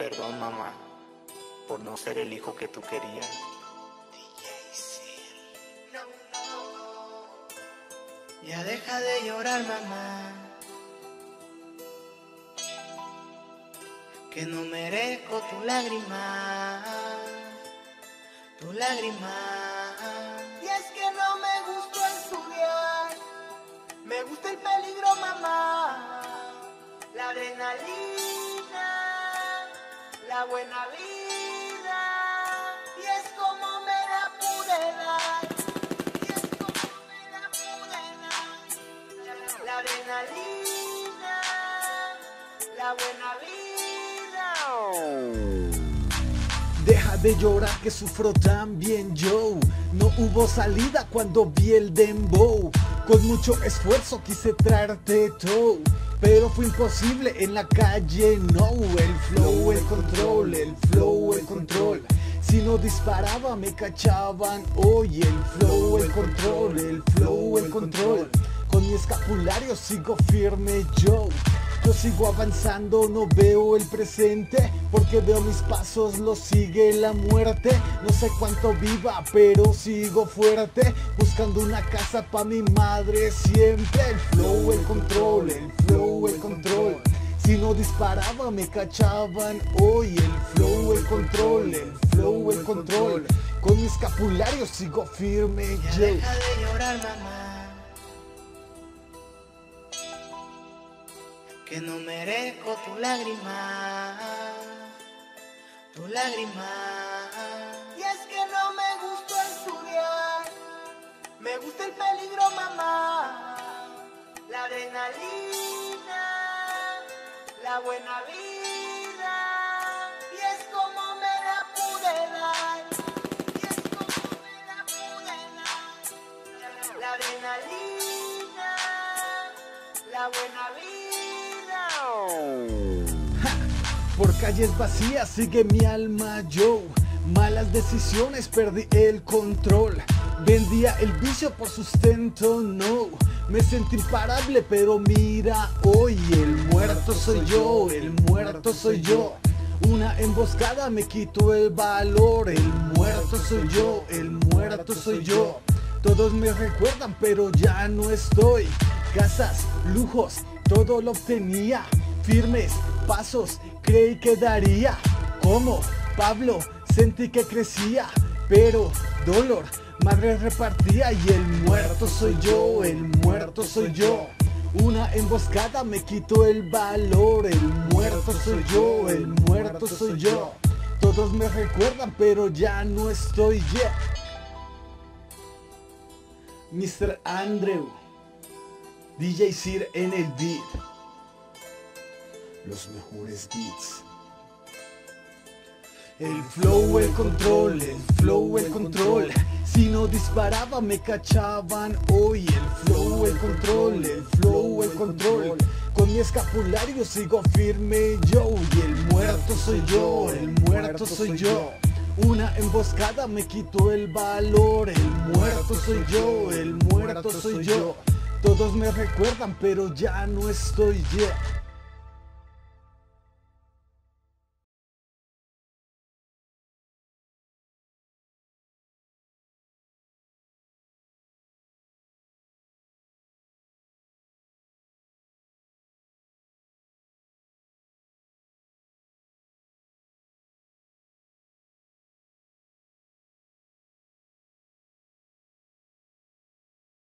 Perdón, mamá, por no ser el hijo que tú querías. Ya deja de llorar, mamá, que no merezco tu lágrima, tu lágrima. Y es que no me gustó estudiar, me gusta el peligro, mamá, la adrenalina, la buena vida. Y es como me la pude dar, y es como me la pude dar, la adrenalina, la buena vida. Deja de llorar que sufro también yo. No hubo salida cuando vi el dembow. Con mucho esfuerzo quise traerte todo, pero fue imposible en la calle, no. El flow, el control, el flow, el control. Si no disparaba me cachaban. Oye, el flow, el control, el flow, el control. Con mi escapulario sigo firme yo. Yo sigo avanzando, no veo el presente, porque veo mis pasos, lo sigue la muerte. No sé cuánto viva, pero sigo fuerte, buscando una casa pa' mi madre siempre. El flow, el control, el flow, el control. Si no disparaba me cachaban. Oye, el flow, el control, el flow, el control. Con mi escapulario sigo firme Ya yo. deja de llorar, mamá, que no merezco tu lágrima, tu lágrima. Y es que no me gustó estudiar, me gusta el peligro, mamá, la adrenalina, la buena vida. Y es como me la pude dar, y es como me la pude dar, la adrenalina, la buena vida. Por calles vacías sigue mi alma yo. Malas decisiones, perdí el control. Vendía el vicio por sustento, no. Me sentí imparable, pero mira hoy. El muerto soy yo, el muerto soy yo. Una emboscada me quitó el valor. El muerto soy yo, el muerto soy yo. Todos me recuerdan, pero ya no estoy. Casas, lujos, todo lo obtenía. Firmes pasos, creí que daría. Como Pablo, sentí que crecía, pero dolor, madre repartía. Y el muerto soy yo, el muerto soy yo. Una emboscada me quitó el valor. El muerto soy yo, el muerto soy yo. Todos me recuerdan, pero ya no estoy, yeah. Mr. Andrew, DJ Sir en el beat. Los mejores beats. El flow, el control, el flow, el control. Si no disparaba me cachaban. Hoy el flow, el control, el flow, el control. Con mi escapulario sigo firme yo. Y el muerto soy yo, el muerto soy yo. Una emboscada me quitó el valor. El muerto soy yo, el muerto soy yo. Todos me recuerdan, pero ya no estoy, yeah.